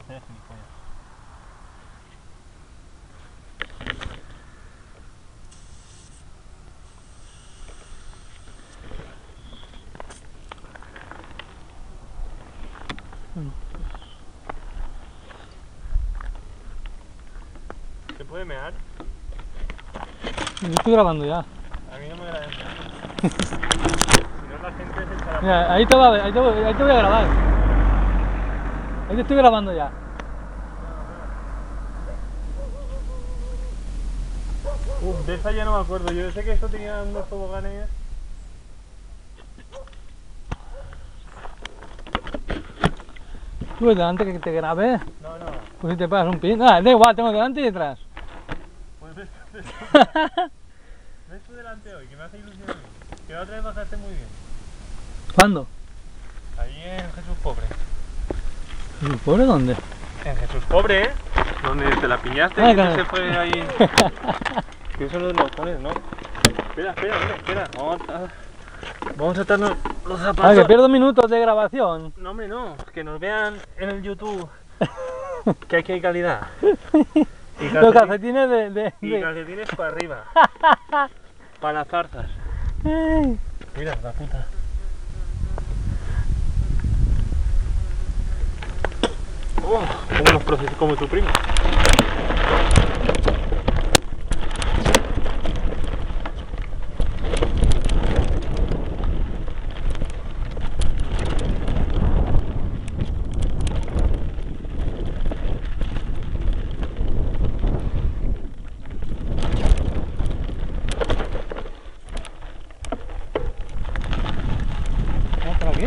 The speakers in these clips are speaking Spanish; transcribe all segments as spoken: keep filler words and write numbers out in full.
hacer de gilipollas. ¿Se puede mear? Yo estoy grabando ya. A mí no me agrada mear. Si no la gente se echará. Mira, ahí te, va, ahí, te, ahí te voy a grabar. Ahí te estoy grabando ya. Uf, de esa ya no me acuerdo. Yo sé que esto tenía unos toboganes. Tú delante que te grabé. No, no. Pues si te pasas un pin. Ah, da igual, tengo delante y detrás. Pues ves ves ves tú delante hoy, que me hace ilusión a mí. Que la otra vez bajaste muy bien. ¿Cuándo? Ahí en Jesús Pobre. ¿Pobre dónde? En Jesús Pobre, ¿eh? Donde te la piñaste Ah, y claro. se fue ahí. Que eso no lo pones, ¿no? Espera, espera, hombre, espera. Vamos a, vamos a atarnos los zapatos. Ah, que pierdo minutos de grabación. No, hombre, no. Que nos vean en el YouTube. Que aquí hay calidad. Y Los calcetín- calcetines de... de, y de... calcetines para arriba. Para las zarzas. Ay. Mira, la puta. Oh, como los procesos como tu primo. ¿Vamos por aquí?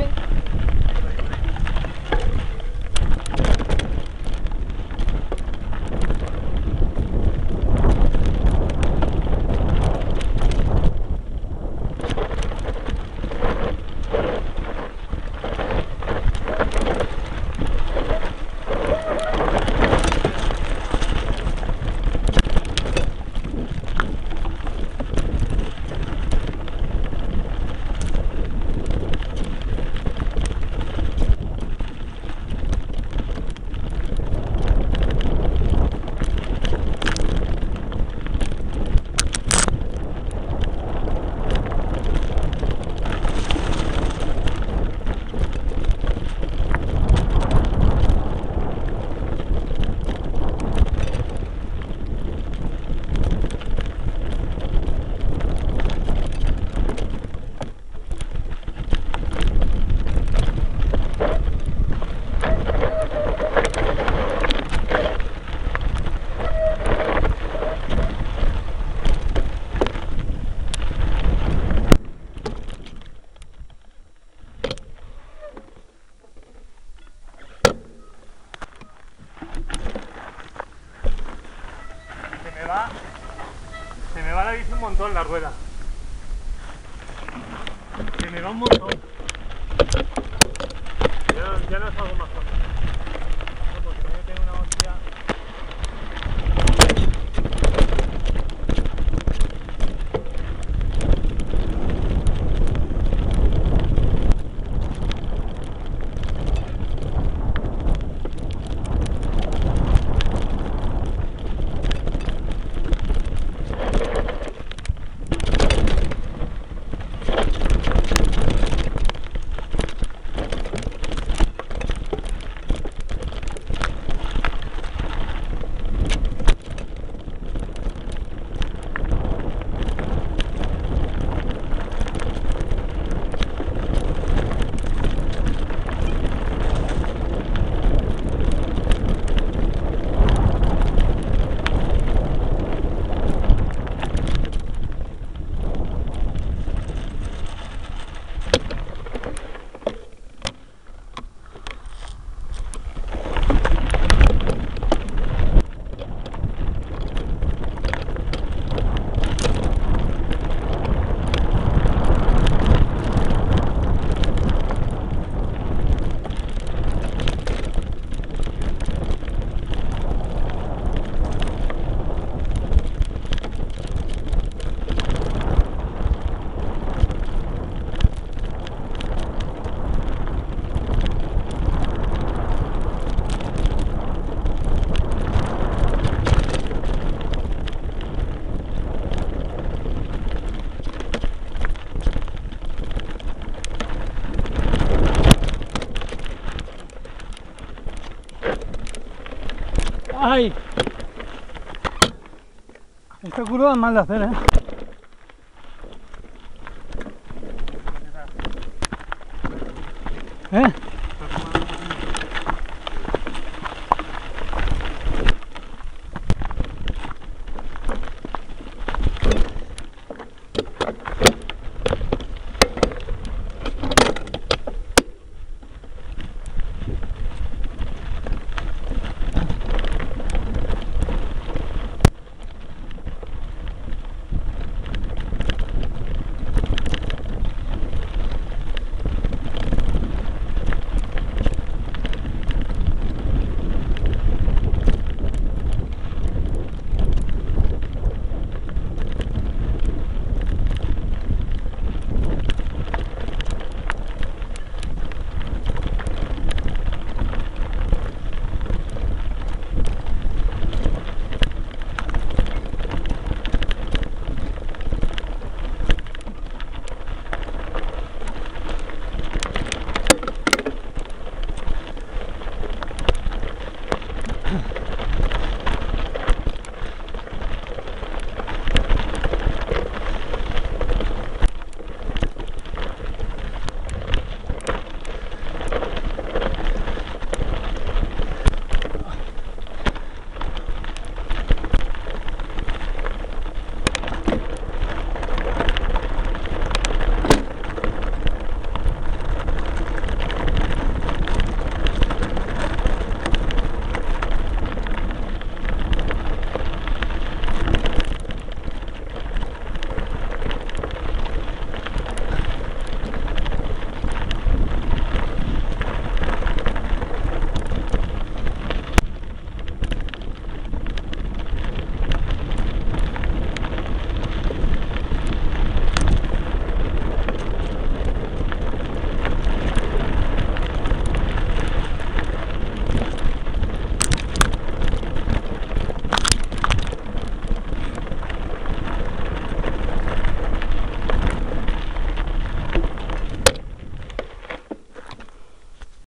Se me va. Se me va la bici un montón la rueda. Se me va un montón. Ya, no- ya no es algo más fácil. No, porque me tengo una hostia. ¡Ay! Esta curva es mal de hacer, ¿eh? ¿Eh?